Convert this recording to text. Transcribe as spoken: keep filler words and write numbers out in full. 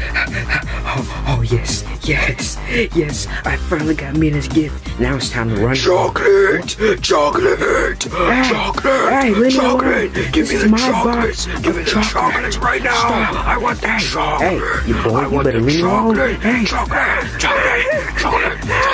Oh, oh yes, yes, yes. I finally got Mina's gift. Now it's time to run. Chocolate, chocolate, Hey, chocolate, hey, leave me chocolate. alone. Give This me is the my chocolates. box Give me of the chocolate. chocolates right now. Stop. I want the Hey, chocolate. hey, you boy, I you want better the leave me alone. chocolate. Hey. Chocolate, chocolate, chocolate.